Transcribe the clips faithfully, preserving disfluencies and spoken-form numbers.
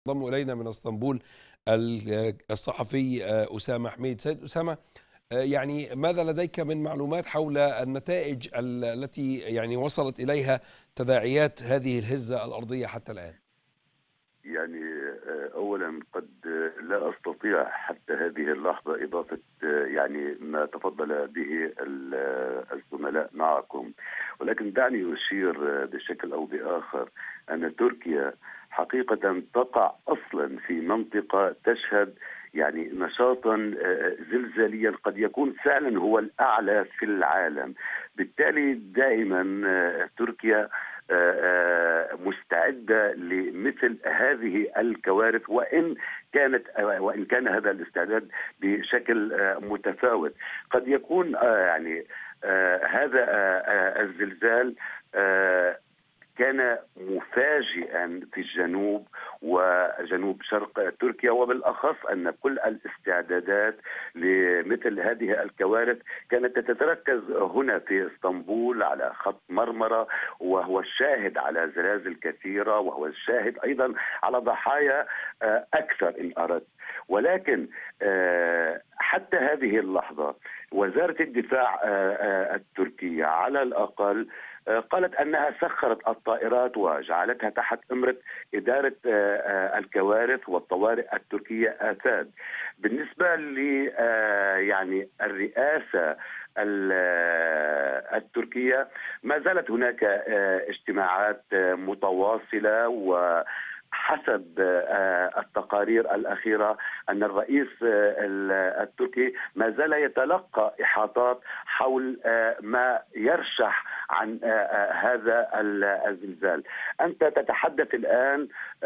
انضم إلينا من اسطنبول ال- الصحفي آه، أسامة حميد. سيد أسامة، آه، يعني ماذا لديك من معلومات حول النتائج ال- التي يعني وصلت إليها تداعيات هذه الهزة الأرضية حتى الآن؟ يعني آه، أولا قد آه، لا أستطيع حتى هذه اللحظة إضافة آه، يعني ما تفضل به ال- آه، الزملاء معكم، ولكن دعني أشير آه، بشكل أو بآخر أن تركيا حقيقة تقع أصلا في منطقة تشهد يعني نشاطا آه، زلزاليا قد يكون فعلا هو الأعلى في العالم. بالتالي دائما آه، تركيا آه، آه، مستعدة لمثل هذه الكوارث، وإن كانت آه، وإن كان هذا الاستعداد بشكل آه، متفاوت. قد يكون آه، يعني آه، هذا آه، آه، الزلزال آه، كان مفاجئا في الجنوب وجنوب شرق تركيا، وبالأخص أن كل الاستعدادات لمثل هذه الكوارث كانت تتركز هنا في اسطنبول على خط مرمرة، وهو الشاهد على زلازل كثيرة، وهو الشاهد أيضا على ضحايا آه، أكثر إن أردت. ولكن آه، حتى هذه اللحظة وزارة الدفاع آه، آه، التركية على الأقل آه، قالت أنها سخرت الطائرات وجعلتها تحت إمرة إدارة آه، آه، الكوارث والطوارئ التركية آفاد. بالنسبة ل آه، يعني الرئاسة ال- آه، التركية، ما زالت هناك آه، اجتماعات آه، متواصلة، و حسب آه، التقارير الأخيرة أن الرئيس آه، التركي ما زال يتلقى إحاطات حول آه، ما يرشح عن آه، آه، هذا الزلزال. أنت تتحدث الآن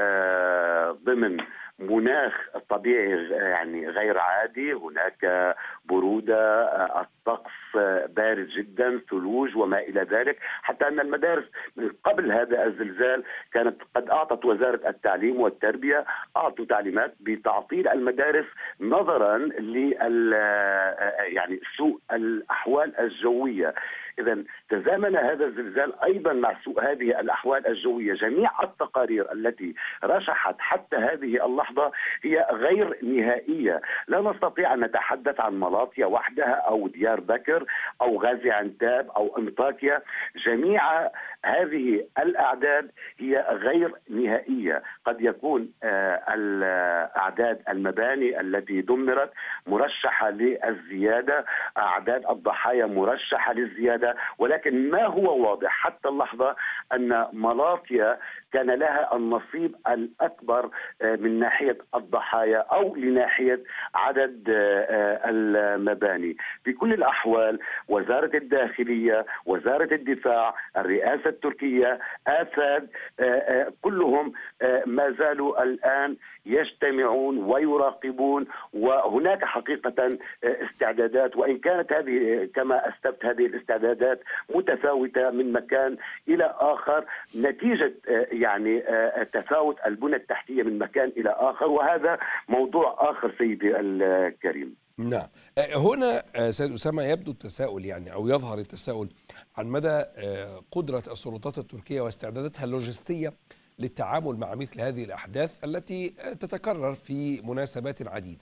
آه، ضمن مناخ طبيعي يعني غير عادي، هناك برودة، آه، الطقس آه، بارد جدا، ثلوج وما إلى ذلك، حتى أن المدارس من قبل هذا الزلزال كانت قد أعطت وزارة التعليم والتربية أعطوا تعليمات بتعطيل المدارس نظرا لل يعني سوء الأحوال الجوية. إذا تزامن هذا الزلزال أيضا مع سوء هذه الأحوال الجوية. جميع التقارير التي رشحت حتى هذه اللحظة هي غير نهائية. لا نستطيع أن نتحدث عن مالاطيا وحدها أو ديار بكر أو غازي عنتاب أو انطاكيا. جميع هذه الأعداد هي غير نهائية. قد يكون آه، الأعداد المباني التي دمرت مرشحة للزيادة، أعداد الضحايا مرشحة للزيادة، ولكن ما هو واضح حتى اللحظة أن مالاطيا كان لها النصيب الأكبر آه، من ناحية الضحايا أو لناحية عدد آه، المباني. في كل الأحوال وزارة الداخلية، وزارة الدفاع، الرئاسة التركية، آفاد، آه، آه، كلهم آه، ما زالوا الآن يجتمعون ويراقبون. وهناك حقيقة آه، استعدادات، وإن كانت هذه كما أسلفت هذه الاستعدادات متفاوتة من مكان إلى آخر نتيجة آه، يعني آه، تفاوت البنى التحتية من مكان إلى آخر، وهذا موضوع آخر سيدي الكريم. نعم. آه، هنا آه، سيد أسامة يبدو التساؤل، يعني أو يظهر التساؤل عن مدى آه، قدرة السلطات التركية واستعداداتها اللوجستية للتعامل مع مثل هذه الأحداث التي آه، تتكرر في مناسبات عديدة.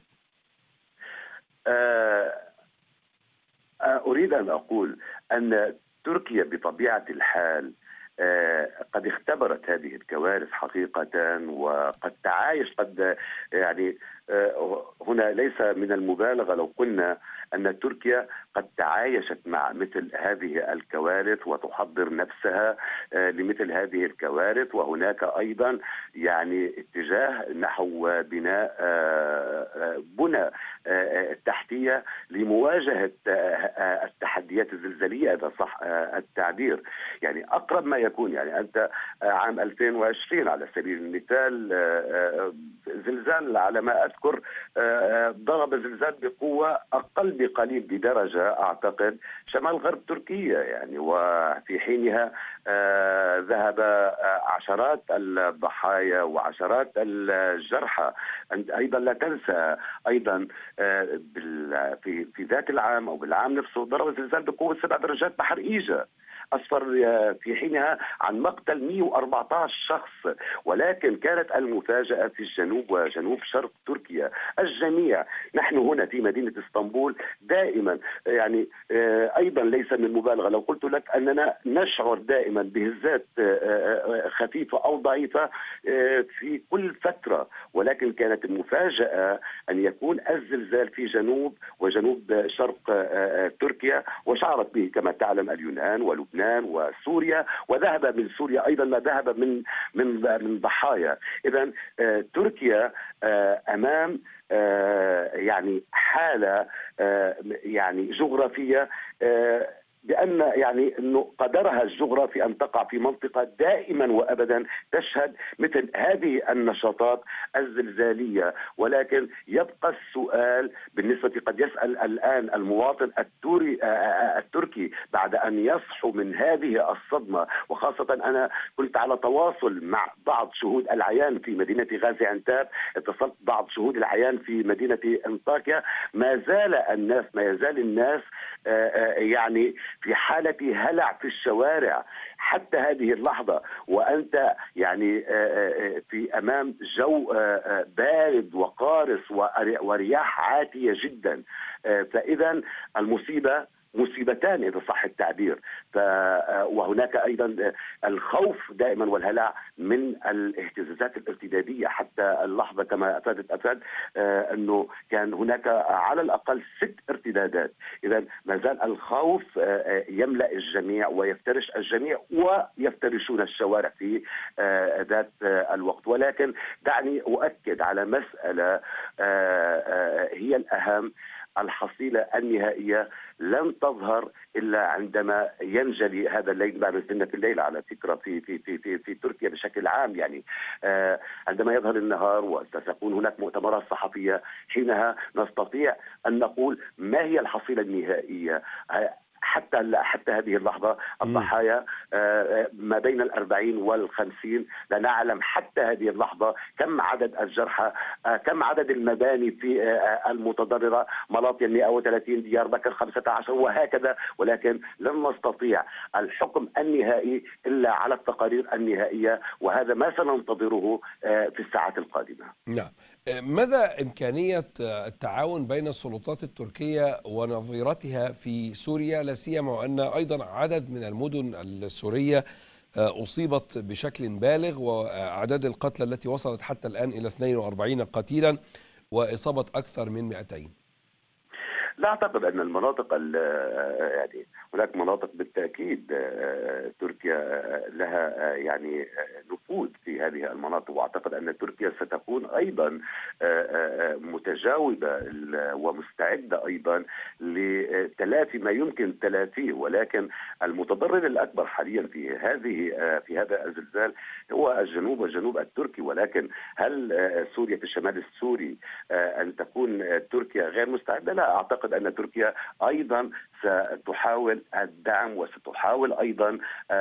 آه، آه، أريد أن أقول أن تركيا بطبيعة الحال آه، قد اختبرت هذه الكوارث حقيقة، وقد تعايش قد يعني آه، هنا ليس من المبالغة لو قلنا أن تركيا قد تعايشت مع مثل هذه الكوارث وتحضر نفسها آه، لمثل هذه الكوارث. وهناك أيضا يعني اتجاه نحو بناء آه، آه، بنى آه، تحتية لمواجهة آه، آه، التحديات الزلزالية إذا صح آه، التعبير. يعني أقرب ما يكون، يعني أنت آه، عام ألفين وعشرين على سبيل المثال آه، آه، زلزال على ما أذكر آه، آه، ضرب زلزال بقوة أقل بقليل بدرجة أعتقد شمال غرب تركيا، يعني وفي حينها آه، ذهب آه، عشرات الضحايا وعشرات الجرحى. أنت أيضا لا تنسى أيضا آه، بال- في في ذات العام أو بالعام نفسه ضرب زلزال بقوة سبع درجات بحر إيجا. أسفر في حينها عن مقتل مئة وأربعة عشر شخص، ولكن كانت المفاجأة في الجنوب وجنوب شرق تركيا. الجميع، نحن هنا في مدينة اسطنبول دائما يعني أيضا ليس من مبالغة لو قلت لك أننا نشعر دائما بهزات خفيفة أو ضعيفة في كل فترة، ولكن كانت المفاجأة أن يكون الزلزال في جنوب وجنوب شرق تركيا، وشعرت به كما تعلم اليونان ولبنان وسوريا، وذهب من سوريا أيضا ما ذهب من من من ضحايا. إذا تركيا أمام يعني حالة يعني جغرافية، بأن يعني أنه قدرها الجغرافي أن تقع في منطقة دائما وأبدا تشهد مثل هذه النشاطات الزلزالية. ولكن يبقى السؤال بالنسبة، قد يسأل الآن المواطن التوري التركي بعد أن يصحوا من هذه الصدمة، وخاصة أنا كنت على تواصل مع بعض شهود العيان في مدينة غازي عنتاب، اتصلت بعض شهود العيان في مدينة أنطاكيا، ما زال الناس ما يزال الناس يعني في حالة هلع في الشوارع حتى هذه اللحظة، وأنت يعني في أمام جو بارد وقارس ورياح عاتية جدا. فإذا المصيبة مصيبتان إذا صح التعبير. ف وهناك أيضا الخوف دائما والهلع من الاهتزازات الارتدادية. حتى اللحظة كما أفادت أفاد أنه كان هناك على الأقل ست ارتدادات. إذا ما زال الخوف يملأ الجميع ويفترش الجميع ويفترشون الشوارع في ذات الوقت. ولكن دعني أؤكد على مسألة هي الأهم: الحصيلة النهائية لن تظهر إلا عندما ينجلي هذا الليل. بعد سنة الليل على فكرة في في في في, في تركيا بشكل عام، يعني آه عندما يظهر النهار وستكون هناك مؤتمرات صحفية، حينها نستطيع أن نقول ما هي الحصيلة النهائية. حتى حتى هذه اللحظة الضحايا ما بين الأربعين والخمسين، لا نعلم حتى هذه اللحظة كم عدد الجرحى، كم عدد المباني في المتضررة، ملاطيا مئة وثلاثين، ديار بكر خمسة عشر وهكذا. ولكن لن نستطيع الحكم النهائي إلا على التقارير النهائية، وهذا ما سننتظره في الساعات القادمة. نعم. مدى إمكانية التعاون بين السلطات التركية ونظيرتها في سوريا، لا سيما وأن أيضا عدد من المدن السورية أصيبت بشكل بالغ، وأعداد القتلى التي وصلت حتى الآن إلى اثنين وأربعين قتيلا وإصابة أكثر من مئتين؟ لا أعتقد أن المناطق يعني هناك مناطق بالتأكيد تركيا لها يعني نفوذ في هذه المناطق، وأعتقد أن تركيا ستكون أيضا متجاوبة ومستعدة أيضا لتلافي ما يمكن تلافيه. ولكن المتضرر الأكبر حاليا في هذه في هذا الزلزال هو الجنوب والجنوب التركي. ولكن هل سوريا في الشمال السوري أن تكون تركيا غير مستعدة؟ لا أعتقد أن تركيا أيضا ستحاول الدعم وستحاول أيضا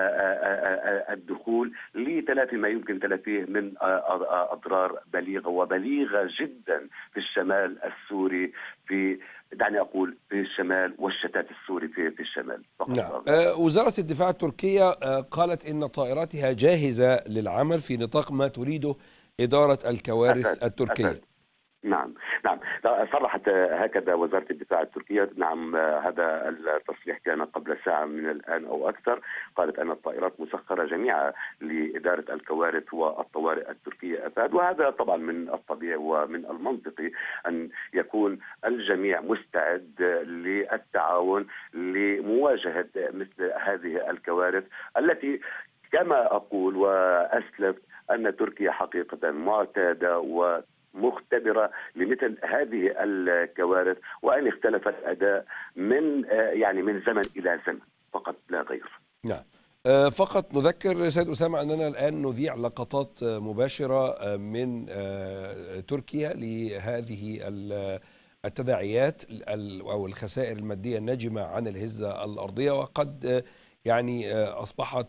الدخول لتلافي ما يمكن تلافيه من أضرار بليغة وبليغة جدا في الشمال السوري، في دعني أقول في الشمال والشتات السوري في في الشمال فقط. نعم. أه وزارة الدفاع التركية أه قالت إن طائراتها جاهزة للعمل في نطاق ما تريده إدارة الكوارث أفد. التركية. أفد. نعم نعم صرحت هكذا وزارة الدفاع التركية. نعم هذا التصريح كان قبل ساعة من الآن أو أكثر. قالت أن الطائرات مسخرة جميعا لإدارة الكوارث والطوارئ التركية أفاد، وهذا طبعا من الطبيعي ومن المنطقي أن يكون الجميع مستعد للتعاون لمواجهة مثل هذه الكوارث التي كما أقول وأسلف أن تركيا حقيقة معتادة و مختبرة لمثل هذه الكوارث، وأن اختلف الأداء من يعني من زمن إلى زمن فقط لا غير. نعم. فقط نذكر سيد أسامة أننا الآن نذيع لقطات مباشرة من تركيا لهذه التداعيات أو الخسائر المادية الناجمة عن الهزة الأرضية، وقد يعني أصبحت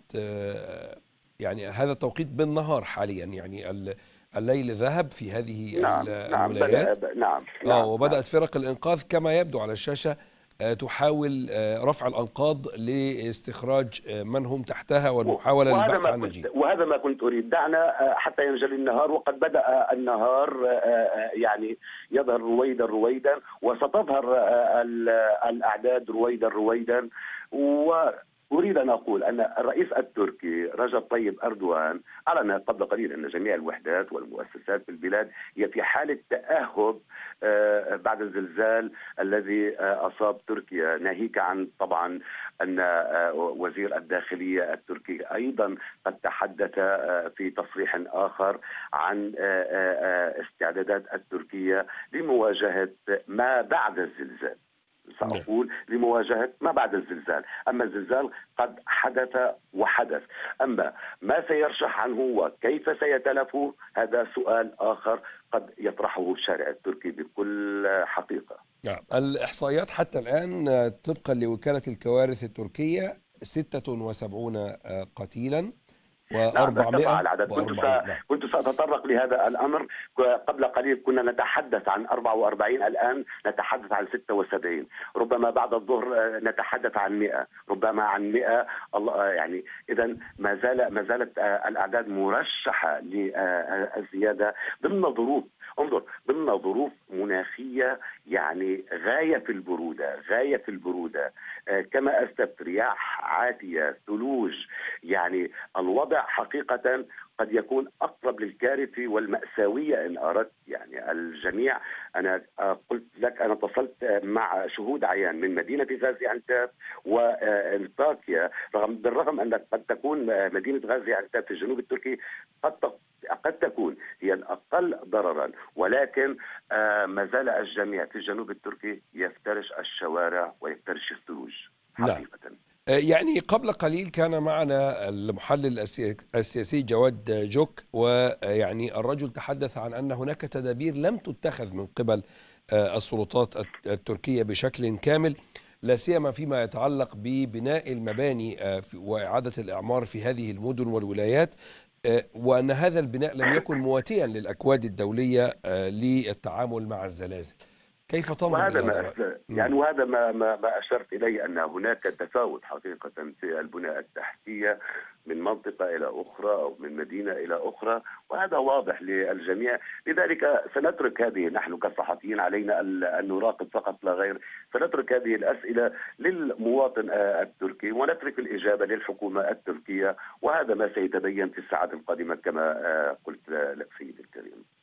يعني هذا التوقيت بالنهار حاليا، يعني الليل ذهب في هذه نعم الولايات. نعم نعم, آه نعم وبدأت نعم. فرق الإنقاذ كما يبدو على الشاشة تحاول رفع الأنقاض لاستخراج من هم تحتها والمحاولة وهذا للبحث ما عن كنت نجيب. وهذا ما كنت اريد. دعنا حتى ينجلي النهار، وقد بدأ النهار يعني يظهر رويدا رويدا، وستظهر الاعداد رويدا رويدا. وأريد أن أقول أن الرئيس التركي رجب طيب أردوغان أعلن قبل قليل أن جميع الوحدات والمؤسسات في البلاد هي في حالة تأهب بعد الزلزال الذي أصاب تركيا، ناهيك عن طبعا أن وزير الداخلية التركي أيضا قد تحدث في تصريح آخر عن استعدادات التركية لمواجهة ما بعد الزلزال. سأقول لمواجهة ما بعد الزلزال. أما الزلزال قد حدث وحدث، أما ما سيرشح عنه وكيف سيتلفه هذا سؤال آخر قد يطرحه الشارع التركي بكل حقيقة. نعم، الإحصائيات حتى الآن طبقا لوكالة الكوارث التركية ستة وسبعون قتيلا نعم، ارتفع وأربعمائة العدد. كنت وأربعين. نعم. كنت سأتطرق لهذا الأمر. قبل قليل كنا نتحدث عن أربعة وأربعين، الآن نتحدث عن ستة وسبعين، ربما بعد الظهر نتحدث عن مئة، ربما عن مئة. الله يعني إذا ما زال ما زالت الأعداد مرشحة للزيادة ضمن ظروف، انظر، ضمن ظروف مناخية يعني غاية في البرودة، غاية في البرودة. كما أسلفت رياح عاتية، ثلوج، يعني الوضع حقيقة قد يكون أقرب للكارثة والمأساوية إن أردت. يعني الجميع، أنا قلت لك أنا اتصلت مع شهود عيان من مدينة غازي عنتاب وانطاكيا، رغم بالرغم أن قد تكون مدينة غازي عنتاب في الجنوب التركي قد قد تكون هي الأقل ضررا، ولكن ما زال الجميع في الجنوب التركي يفترش الشوارع ويفترش الثلوج حقيقة. نعم. يعني قبل قليل كان معنا المحلل السياسي جواد جوك، ويعني الرجل تحدث عن أن هناك تدابير لم تتخذ من قبل السلطات التركية بشكل كامل، لا سيما فيما يتعلق ببناء المباني وإعادة الإعمار في هذه المدن والولايات، وأن هذا البناء لم يكن مواتيا للأكواد الدولية للتعامل مع الزلازل. كيف تنظر وهذا إلى ما هذا؟ يعني وهذا ما ما ما اشرت اليه، ان هناك تفاوت حقيقه في البنى التحتيه من منطقه الى اخرى او من مدينه الى اخرى، وهذا واضح للجميع. لذلك سنترك هذه، نحن كصحفيين علينا ان نراقب فقط لا غير، سنترك هذه الاسئله للمواطن التركي ونترك الاجابه للحكومه التركيه، وهذا ما سيتبين في الساعات القادمه كما قلت لك سيدي الكريم.